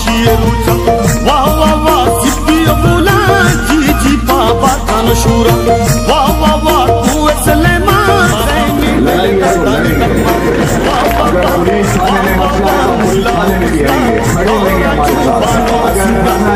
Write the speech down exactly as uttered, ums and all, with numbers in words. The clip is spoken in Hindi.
शेरूचा वाह वाह वाह सिद्धी अबूला जी जी बाबा का नशूरा वाह वाह वाह तू सलेमान ज़ैनी वाह वाह वाह